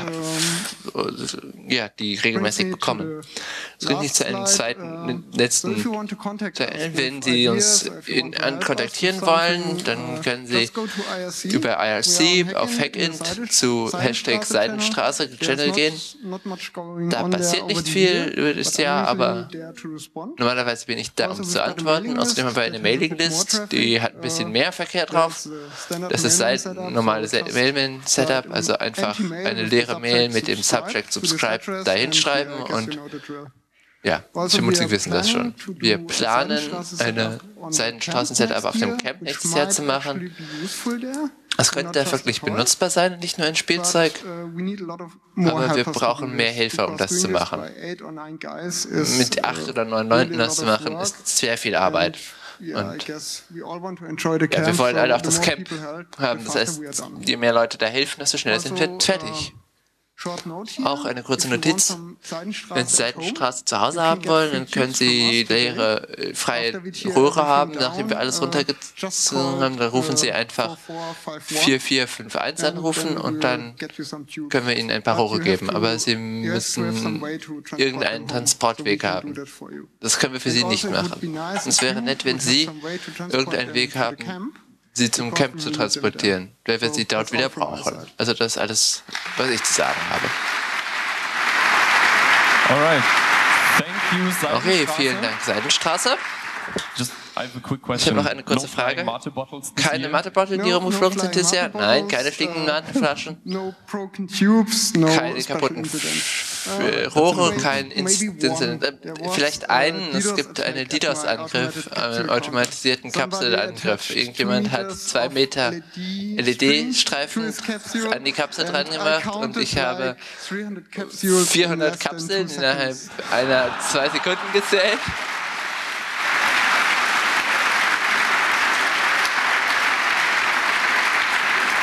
ja, die regelmäßig bekommen. Es bringt nicht zu einem zweiten, letzten Teil. Wenn Sie uns in, an, kontaktieren wollen, dann können Sie über I R C auf Hackint zu Hashtag Seidenstraße Channel gehen. Da passiert nicht viel über das Jahr, aber normalerweise bin ich da, um zu antworten. Außerdem haben wir eine Mailinglist, die hat ein bisschen mehr Verkehr drauf. Das ist ein normales Mailman-Setup, also einfach eine leere Mail mit dem Subject Subscribe dahin schreiben und ja, vermutlich wissen das schon. Wir planen, eine Seidenstraßen-Setup auf dem Camp nächstes Jahr zu machen. Es könnte wirklich benutzbar sein, nicht nur ein Spielzeug, aber wir brauchen mehr Helfer, um das zu machen. Mit acht oder neun Leuten das zu machen, ist sehr viel Arbeit. Und ja, wir wollen alle auch das Camp haben, das heißt, je mehr Leute da helfen, desto schneller sind wir fertig. Auch eine kurze Notiz. Wenn Sie Seitenstraße zu Hause haben wollen, dann können Sie leere, freie Röhre haben. Nachdem wir alles runtergezogen haben, dann rufen Sie einfach vier vier fünf eins anrufen und dann können wir Ihnen ein paar Rohre geben. Aber Sie müssen irgendeinen Transportweg haben. Das können wir für Sie nicht machen. Es wäre nett, wenn Sie irgendeinen Weg haben, sie zum Camp zu transportieren, weil wir sie dort wieder brauchen. Also das ist alles, was ich zu sagen habe. Alright. Thank you, Seidenstraße. Okay, vielen Dank, Seidenstraße. Just, I have a quick Ich question. habe noch eine kurze No Frage. Mate-Bottles this Keine year? Matebottle, die rumgeflogen sind dieses Jahr? Nein, keine fliegenden Mateflaschen. Keine kaputten F- Rohre, kein Incident. Äh, Vielleicht einen, es gibt einen DDoS-Angriff, einen automatisierten Kapselangriff. Irgendjemand hat zwei Meter L E D-Streifen an die Kapsel dran gemacht und ich habe vierhundert Kapseln innerhalb einer zwei Sekunden gezählt.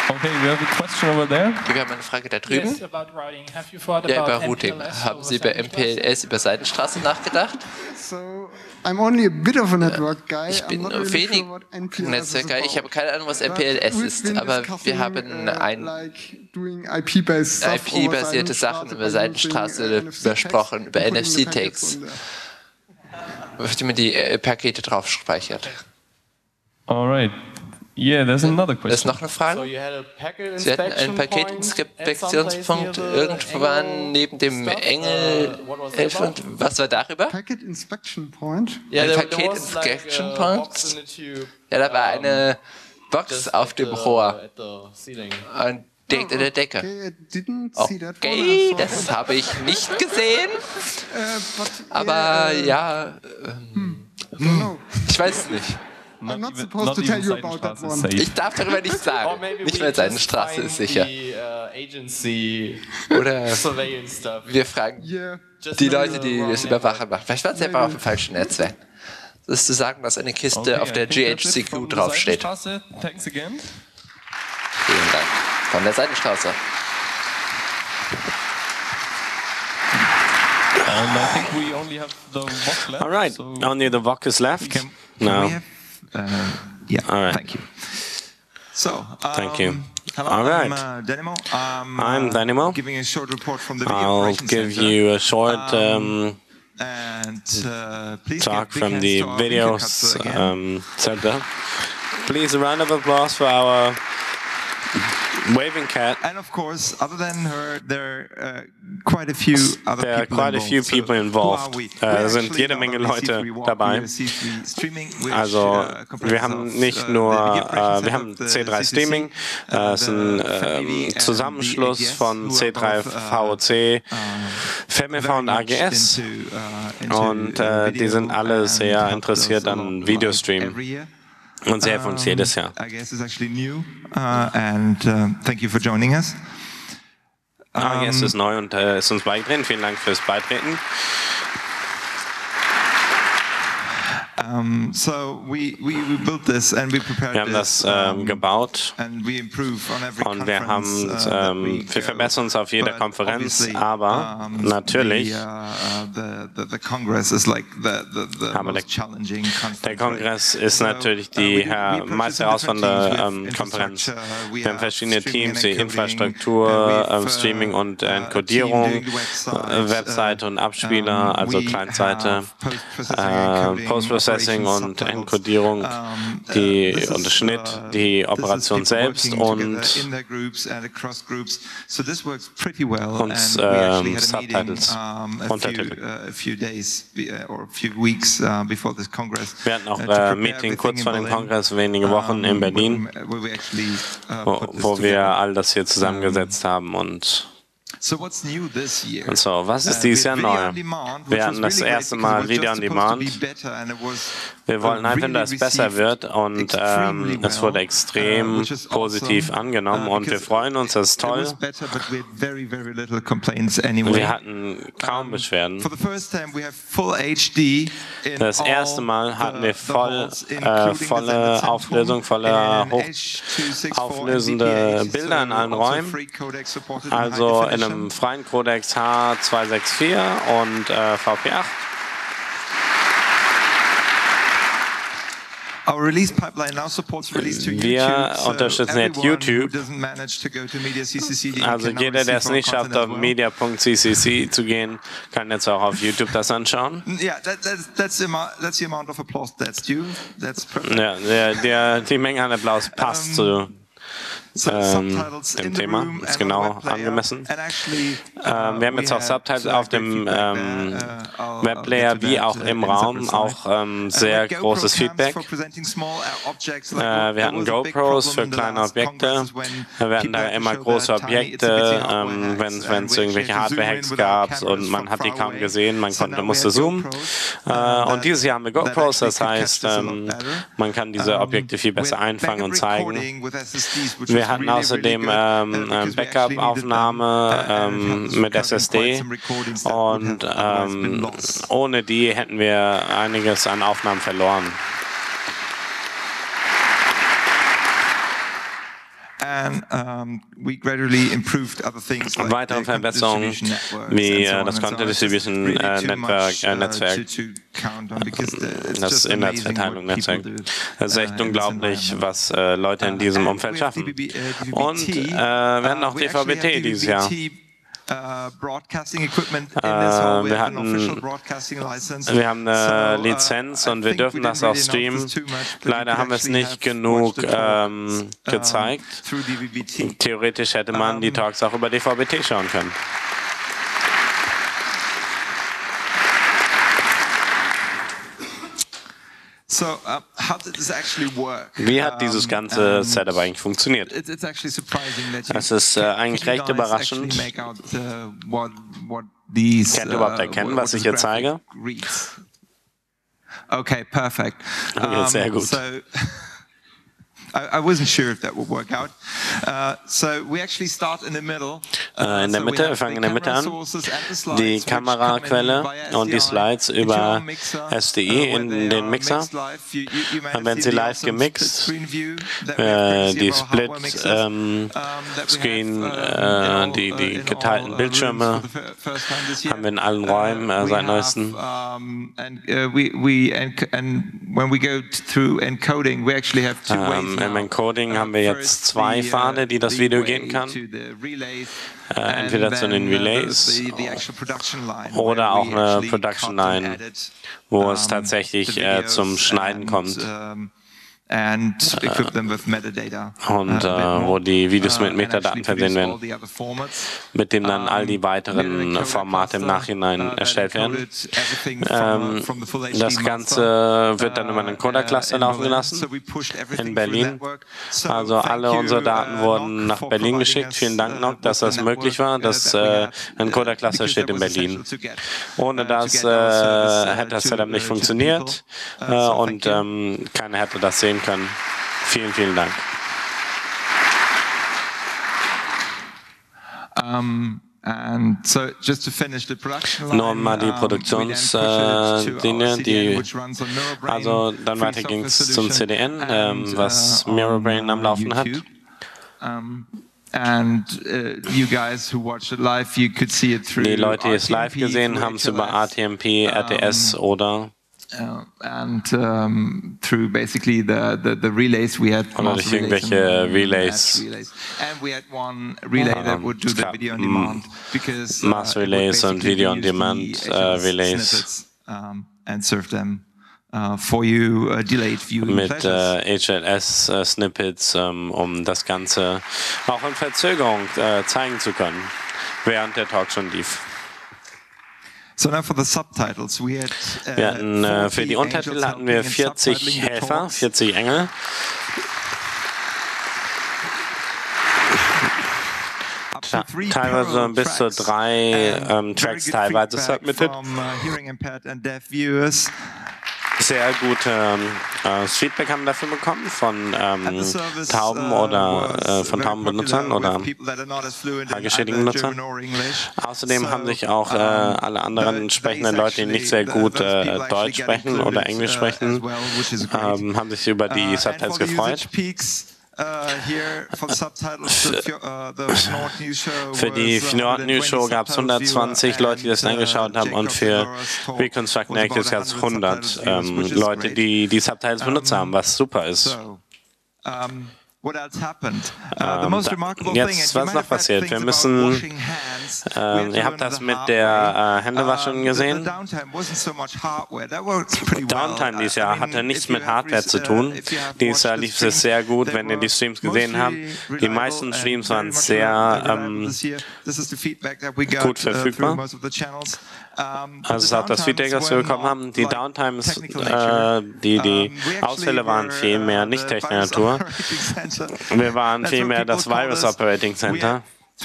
Okay, we have a question over there. Wir haben eine Frage da drüben. Ja, über Routing. Haben Sie bei M P L S über Seidenstraße nachgedacht? Ich bin wenig Netzwerker. Ich habe keine Ahnung, was M P L S ist, aber wir haben ein I P-basierte Sachen über Seidenstraße besprochen, über N F C-Tags, auf die man die äh, Pakete drauf speichert. Alright. Yeah, there's another question. Das ist noch eine Frage. Sie hatten einen Paketinspektionspunkt irgendwann neben dem Engel. Was war darüber? Packet Inspection Point. Ein Paket Inspection Point. Ja, da war eine Box auf dem Rohr und direkt in der Decke. Okay, das habe ich nicht gesehen. Aber ja, ähm, ich weiß es nicht. I'm not supposed to tell you about that one. Ich darf darüber nichts sagen. Nicht mal Seidenstraße ist sicher. Oder wir fragen die Leute, die das überwachen machen. Vielleicht waren sie einfach auf dem falschen Netzwerk. Das ist zu sagen, dass eine Kiste okay, auf der G H C Q draufsteht. Vielen Dank. Von der Seidenstraße. And I think we only have the V O C left. All right, so only the V O C is left. Can, can no. We have, uh, yeah. All right. Thank you. So. Um, Thank you. Hello, All right. I'm uh, Danimo. I'm, I'm uh, Danimo. Giving a short report from the video I'll operations give center. you a short um, and, uh, please talk give big from hands the to our video Winkelkatze again. um, center. Please, a round of applause for our waving cat. And of course, other than her, there are uh, quite a few other There are people quite a involved. few So people who involved. are we? Äh, We es sind actually jede not Menge only Leute C three Walk, dabei. we are C three Streaming, which, Also uh, comprises wir haben of, nicht uh, nur, the äh, Operations wir Center haben of the C drei C C C, Streaming, uh, äh, es ist ein the ähm, Family and Zusammenschluss the A G S, von who C are drei both, uh, V O C, uh, FEMEFA und A G S into, uh, into und äh, die sind alle sehr interessiert an Videostream. Und sie helfen uns jedes Jahr. I guess it's actually new, uh, and uh, thank you for joining us. A G S ist neu und äh, ist uns beigetreten. Vielen Dank fürs Beitreten. Um, so we, we, we built this and we prepared Wir haben das ähm, gebaut and we improve on every und wir haben conference, uh, ähm, wir verbessern uns auf jeder but Konferenz, obviously, aber um, natürlich the, uh, the, the, the Congress is like the, the, the aber most challenging conference, der Kongress right? ist So, natürlich uh, die we do- her we meist purchase different herausfordernde teams ähm, with Konferenz. infrastructure. Wir haben verschiedene Streaming Teams wie and encoding, Infrastruktur, and ähm, we've, Streaming und uh, Enkodierung, a team doing the website, äh, Webseite und Abspieler, um, also we Client-Seite, have post-processing, äh, Post-Processing encoding, und subtitles. Enkodierung, Um, uh, die this und is, Schnitt, uh, die this is Operation people selbst working together und in their groups and across groups. So this works pretty well. und And we actually ähm, had a meeting, Subtitles, um, a few, Untertitel. uh, a few days be- uh, or a few weeks uh, before this Congress. Wir hatten auch uh, to äh, prepare Meeting everything kurz in vor dem Berlin, Kongress, wenige Wochen in um, Berlin, where we- where we actually, uh, wo, put this wo wir together. all das hier zusammengesetzt haben und So what's new this year? Und so, was ist Uh, dieses with Jahr Video neu? on Demand, which Wir was hatten das really great erste because it Mal was Video just on supposed to Demand. be better and it was, Wir wollten uh, einfach, really dass es besser received wird und extremely ähm, es wurde well, extrem uh, which is positiv awesome, angenommen uh, und wir because freuen uns, das ist it toll. was better, but we had very, very little complaints anyway. Wir hatten kaum Beschwerden. For the first time we have full H D in Das erste Mal hatten wir voll, äh, volle Auflösung, volle hoch auflösende Bilder in allen Räumen. Also in einem freien Codex H zweihundertvierundsechzig und äh, V P acht. Our release pipeline now supports release to Wir YouTube, so unterstützen jetzt everyone YouTube. who doesn't manage to go to Media C C C, can Also now jeder, der receive es our nicht schafft, content auf as well. media punkt c c c zu gehen, kann jetzt auch auf YouTube das anschauen. Yeah, that, that's, that's, the amount, that's the amount of applause that's due. That's perfect. Ja, der, der, die Menge an Applaus passt zu So ähm, subtitles dem in the Thema, room ist and genau on the web player. angemessen. And actually, Ähm, wir haben uh, jetzt we auch had, Subtitles uh, auf great dem feedback ähm, there. Uh, I'll- I'll Webplayer get to wie that, auch uh, im in a Raum, separate auch slide. ähm, Uh, sehr we had großes GoPro cams Feedback. for presenting small, uh, objects like Äh, what- wir that hatten was a big GoPros problem für in the kleine last Objekte. Congresses when Wir hatten people da had to immer show große their tiny Objekte, itsy-bitsy ähm, hardware wenn hacks, es and we irgendwelche actually had to zoom Hardware-Hacks in gab without und cameras man from hat die far kaum away. gesehen, man So konnte, now we musste had zoomen. GoPros, Äh, uh, und dieses Jahr haben wir that GoPros, das actually could heißt, catch this a lot ähm, better. man kann diese Um, Objekte viel besser with einfangen und backup zeigen. recording with S S Ds, which Wir was hatten really, außerdem really good, uh, ähm, because we actually needed them, Backup-Aufnahme uh, and ähm, it helped us mit recovering S S quite D some recordings that would und have otherwise been ähm, lost. ohne die hätten wir einiges an Aufnahmen verloren. Weitere Verbesserungen wie äh, das Content Distribution äh, Network, äh, Netzwerk, das Inhaltsverteilung Netzwerk. Das ist echt unglaublich, was äh, Leute in diesem Umfeld schaffen. Und äh, wir hatten auch D V B T dieses Jahr. Uh, broadcasting equipment in this hall. We have an official broadcasting license. Wir haben eine Lizenz und wir dürfen das auch streamen. Leider haben wir es nicht genug ähm, gezeigt. Theoretisch hätte man die Talks auch über D V B T schauen können. So, uh, how did this actually work? Wie hat dieses ganze Setup eigentlich funktioniert? Es ist äh, eigentlich recht überraschend. Könnt ihr überhaupt erkennen, was ich hier zeige? Okay, perfect. Ja, sehr gut. So, I, I wasn't sure if that would work out. Uh, so we actually start in the middle. Uh, in der Mitte, wir fangen in der Mitte an. Die Kameraquelle und die Slides über S D I in den Mixer. Dann werden sie live gemixt. Äh, die Split ähm, Screen, äh, die, die geteilten Bildschirme haben wir in allen Räumen äh, seit neuestem. Um, Im Encoding haben wir jetzt zwei Pfade, die das Video gehen kann. Äh, entweder zu den Relays oder auch eine Production Line, wo es tatsächlich äh, zum Schneiden kommt. And equip them with metadata. Und äh, wo die Videos mit Metadaten versehen werden, mit dem dann all die weiteren Formate im Nachhinein erstellt werden. Ähm, das Ganze wird dann über einen Encoder-Cluster laufen gelassen in Berlin. Also alle unsere Daten wurden nach Berlin geschickt. Vielen Dank noch, dass das möglich war. Das äh, Encoder-Cluster steht in Berlin. Ohne das äh, hätte das Setup nicht funktioniert äh, und ähm, keiner hätte das sehen können. Vielen, vielen Dank. Um, and so just to finish the production line, Nur mal die Produktionslinie, äh, die, also dann weiter ging es zum C D N, ähm, was Mirrorbrain am Laufen hat. Um, And, uh, you guys who watch it live, you could see it through die Leute, die es live gesehen haben, es über R T M P, R T S um, oder Uh, and um, through basically the, the, the relays we had oder durch irgendwelche Relays. And we had one relay uh, that would do the video on demand because uh, Mass Relays und Video on Demand uh, Relays um, and serve them uh, for you uh, delayed viewing mit uh, H L S uh, Snippets, um, um das Ganze auch in Verzögerung uh, zeigen zu können, während der Talk schon lief. So now for the subtitles, we had, uh, wir hatten, äh, für die Untertitel hatten wir vierzig Helfer, vierzig Engel. Teilweise bis zu drei ähm, Tracks teilweise submitted. Sehr gute äh, Feedback haben wir dafür bekommen von ähm, Tauben oder äh, von Taubenbenutzern oder hörgeschädigten Benutzern. Außerdem haben sich auch äh, alle anderen sprechenden Leute, die nicht sehr gut äh, Deutsch sprechen oder Englisch sprechen, ähm, haben sich über die Subtitles gefreut. Für die Fjord News Show gab es hundertzwanzig Leute, die das angeschaut haben, und für Reconstruct Naked gab es hundert ähm, Leute, die die Subtitles benutzt haben, was super ist. Ähm, jetzt, was noch passiert? Wir müssen, ähm, ihr habt das mit der äh, Händewaschung gesehen. Downtime dieses Jahr hatte nichts mit Hardware zu tun. Dieses Jahr lief es sehr gut, wenn ihr die Streams gesehen habt. Die meisten Streams waren sehr ähm, gut verfügbar. Also ist auch das Feedback, das wir bekommen haben. Die Downtimes, äh, die, die Ausfälle waren viel mehr nicht technischer Natur. Wir waren vielmehr das Virus Operating Center.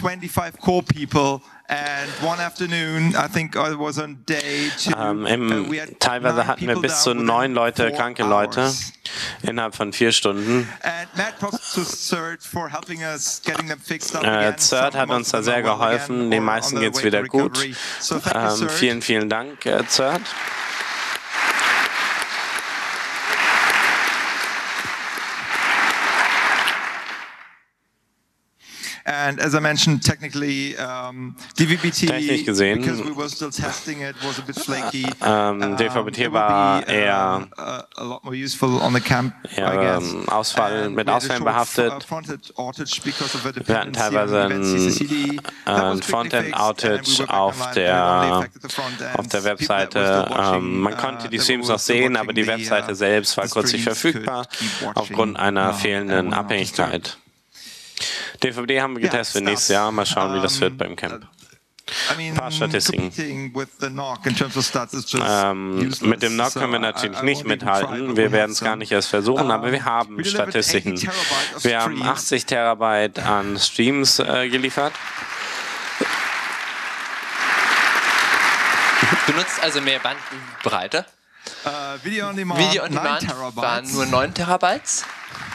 Ähm, im, teilweise hatten wir bis zu neun Leute, kranke Leute, innerhalb von vier Stunden. Äh, CERT hat uns da sehr geholfen, den meisten geht es wieder gut. Ähm, vielen, vielen Dank, äh, CERT. And as I mentioned, technically, um, D V B T, Technisch gesehen, because we were still testing it, was a bit flaky. ähm, D V B T war eher a lot more useful on the camp, ja, I guess. ähm, Ausfall, mit Ausfällen behaftet. Wir hatten teilweise ein, ein Frontend-Outage auf der, auf der Webseite. Ähm, man konnte die Streams noch sehen, aber die Webseite selbst war kurz nicht verfügbar aufgrund einer fehlenden Abhängigkeit. D V B T haben wir getestet für nächstes Jahr. Mal schauen, wie das wird beim Camp. Ein paar Statistiken. Ähm, mit dem N O C können wir natürlich nicht mithalten. Wir werden es gar nicht erst versuchen, aber wir haben Statistiken. Wir haben achtzig Terabyte an Streams äh, geliefert. Du nutzt also mehr Bandbreite. Uh, Video on Demand, Video on Demand waren nur neun Terabytes.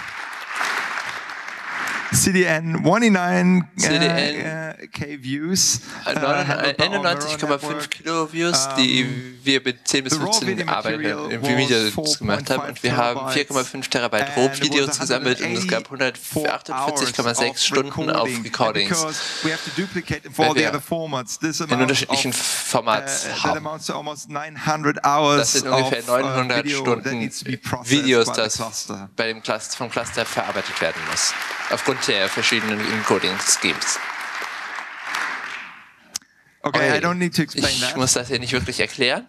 C D N einundneunzig K Views. einundneunzig Komma fünf Kilo Views, die wir mit zehn bis fünfzehn Arbeiten im Videos gemacht haben. Und wir haben vier Komma fünf Terabyte Rohvideos gesammelt und es gab hundertachtundvierzig Komma sechs Stunden auf Recordings, weil wir in unterschiedlichen Formats haben. Das sind ungefähr neunhundert Stunden Videos, das bei dem Cluster, vom Cluster verarbeitet werden muss. Aufgrund der verschiedenen Encoding-Schemes. Okay, I don't need to explain ich that. muss das hier nicht wirklich erklären.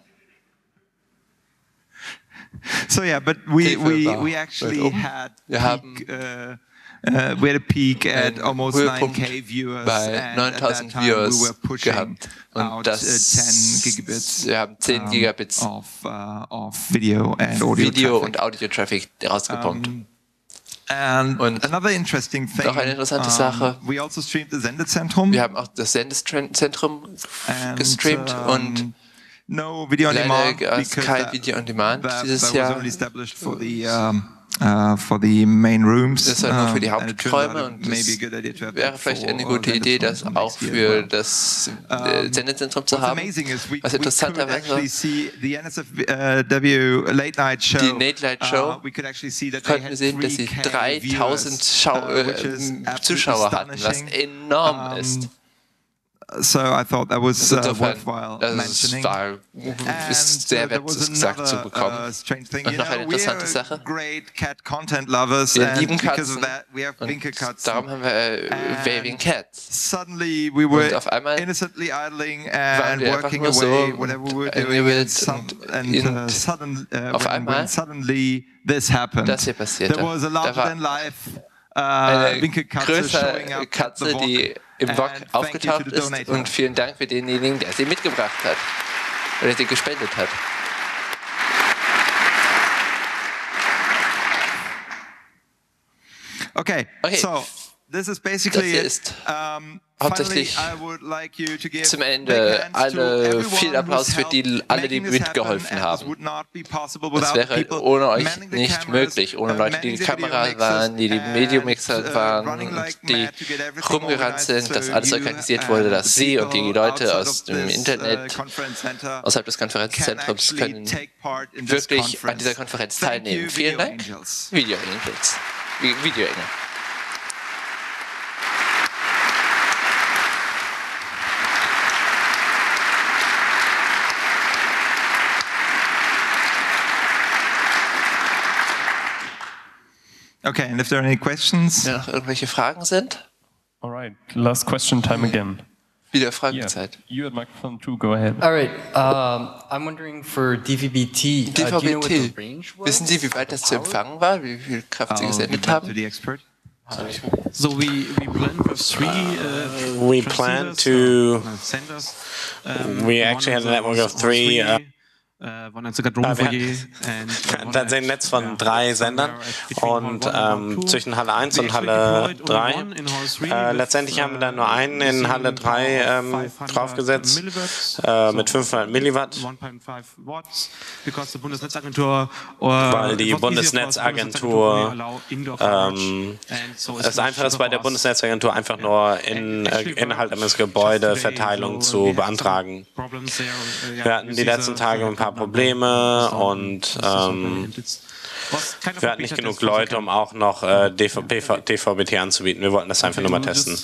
So yeah, but we we we actually had peak, uh, uh, we had a peak at almost nine K viewers bei neuntausend Viewers we gehabt und das uh, ten Gigabits. Wir haben zehn Gigabits of, uh, of Video and Audio, Video und Audio-Traffic rausgepumpt. Um, And und another interesting thing, noch eine interessante Sache. Um, we also streamed the Sendezentrum. Wir haben auch das Sendezentrum gestreamt um, und no Video on Demand, leider kein Video on Demand that, dieses that Jahr. Was only established for the, um, uh, for the main rooms. Das war nur für die Haupträume und es wäre vielleicht eine gute Idee, das auch für das äh, Sendezentrum zu haben. Was interessanterweise die Late Night Show konnten wir sehen, dass sie dreitausend Schau äh, Zuschauer hatten, was enorm ist. So I thought that was uh, Insofern, worthwhile das mentioning. War, ist sehr wert, das gesagt uh, zu bekommen. Uh, und noch eine interessante Sache. Great cat content lovers, wir lieben Katzen that, we have und darum haben wir äh, Waving Cats. Suddenly we were und auf einmal innocently idling and working away, so whatever we were doing, and, some, and uh, sudden, uh, auf when, einmal when suddenly this happened. Das hier passierte. There was a larger da than life uh, eine größere Katze, die im V O C aufgetaucht ist, und vielen Dank für denjenigen, der sie mitgebracht hat oder sie gespendet hat. Okay, okay. so this is basically das ist um, hauptsächlich zum Ende alle viel Applaus für die, alle, die mitgeholfen haben. Das wäre ohne euch nicht möglich, ohne Leute, die die Kamera waren, die die Mediumixer waren, die rumgerannt sind, dass alles organisiert wurde, dass sie und die Leute aus dem Internet, außerhalb des Konferenzzentrums können wirklich an dieser Konferenz teilnehmen. Vielen Dank, Video Angels. Video Engel. Okay, and if there are any questions? Ja, noch irgendwelche Fragen sind? All right, last question time again. Wieder Fragenzeit. Yeah. You had microphone two, go ahead. All right, um, I'm wondering for D V B T. D V B T. Uh, Wissen Sie, wie weit das zu empfangen war, wie viel Kraft Sie gesendet haben? So we we plan for three. Uh, we plan to. Um, we actually had a network of three. Uh, Uh, wir hatten tatsächlich ein Netz von drei Sendern und ähm, zwischen Halle eins und Halle drei. Äh, letztendlich haben wir dann nur einen in Halle drei ähm, draufgesetzt äh, mit fünfhundert Milliwatt, weil die Bundesnetzagentur ähm, es einfach ist, bei der Bundesnetzagentur einfach nur in, äh, innerhalb eines Gebäudes Verteilung zu beantragen. Wir hatten die letzten Tage ein paar Probleme und ähm, Wir hatten nicht genug Leute, um auch noch äh, D V B T anzubieten. Wir wollten das einfach nur mal testen.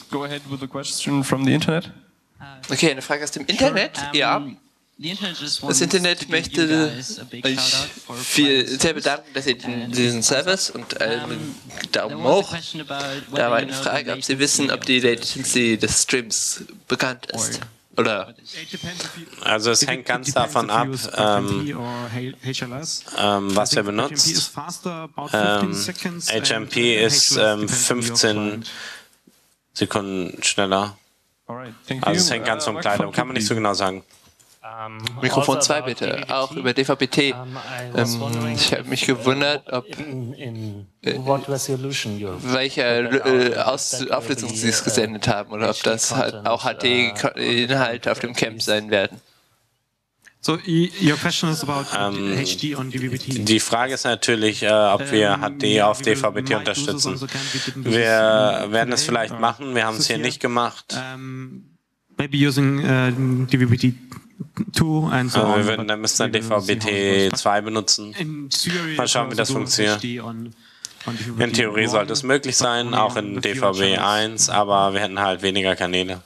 Okay, eine Frage aus dem Internet? Ja. Das Internet möchte euch viel, sehr bedanken, dass ihr diesen Service und einen Daumen hoch. Da war eine Frage, ob Sie wissen, ob die Latency des Streams bekannt ist. Oder? Also es hängt ganz davon ab, ähm, ähm, was er benutzt. Ähm, H M P ist ähm, fünfzehn Sekunden schneller. Also es hängt ganz vom Kleidung, kann man nicht so genau sagen. Mikrofon zwei bitte, auch über D V B T. Ähm, ich habe mich gewundert, ob äh, welche äh, Auflösung Sie es gesendet haben oder ob das halt auch H D-Inhalte auf dem Camp sein werden. So, your question is about ähm, H D on D V B T. Die Frage ist natürlich, äh, ob wir H D auf D V B T unterstützen. Wir werden es vielleicht machen, wir haben es hier nicht gemacht. Maybe using uh, D V B T two and so on. Wir on, würden dann müssen dann D V B T zwei benutzen. Mal schauen, wie das funktioniert. In Theorie sollte es möglich sein, auch in D V B eins, aber wir hätten halt weniger Kanäle.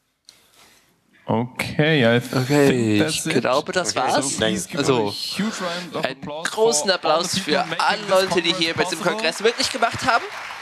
Okay, okay, ich glaube, das war's. Also, einen großen Applaus für alle Leute, die hier bei diesem Kongress wirklich gemacht haben.